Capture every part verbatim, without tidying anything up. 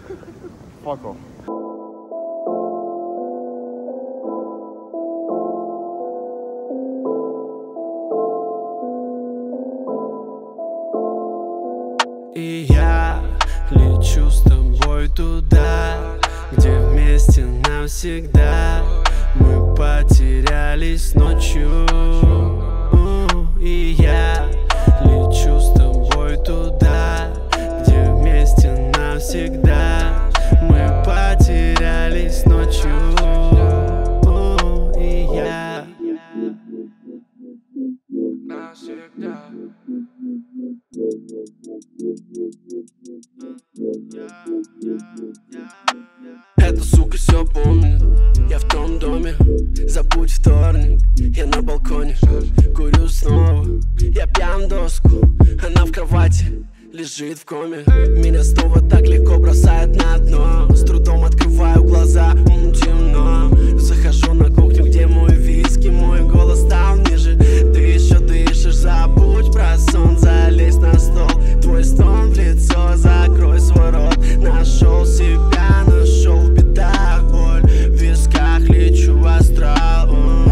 Fuck off. И я лечу с тобой туда, где вместе навсегда мы потерялись ночью. И я лечу с тобой туда, где вместе навсегда мы потерялись ночью. И я навсегда. Эта сука все помнит, я в том доме. Забудь вторник, я на балконе. Курю снова, я пьян в доску. Она в кровати, лежит в коме. Меня снова так легко бросает на дно. С трудом открываю глаза, м, темно. Захожу на кухню, где мой виски. Мой голос стал ниже. Ты еще дышишь, забудь про сон. Залезь на стол, твой стон в лицо. Закрой свой рот, нашел себя, нашел в бедах боль. В висках лечу в астрал.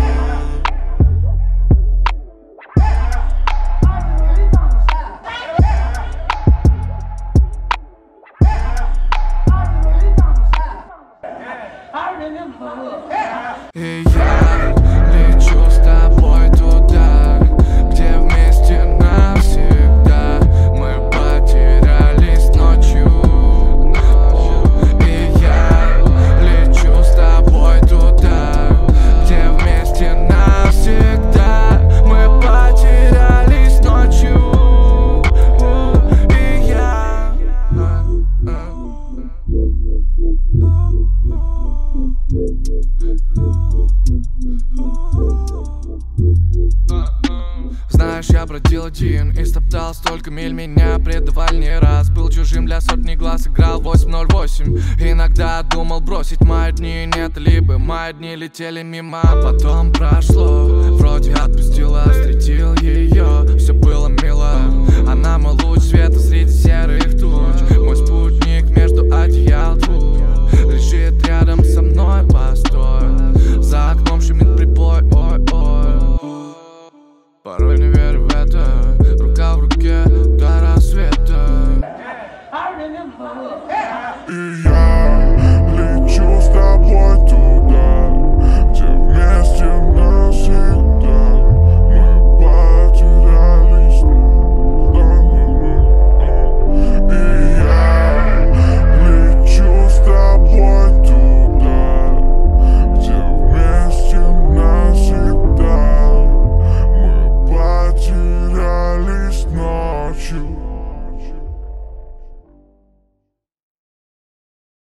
И я лечу с тобой туда, где вместе навсегда мы потерялись ночью. И я лечу с тобой туда, где вместе навсегда мы потерялись ночью. И я знаешь, я бродил один и стоптал столько миль. Меня предавали не раз. Был чужим для сотни глаз, играл восемь ноль восемь. Иногда думал бросить мои дни, нет, либо мои дни летели мимо. Потом прошло, вроде отпустила, встретил ее. Все было мило, она мой луч света среди серых туч. Мой спутник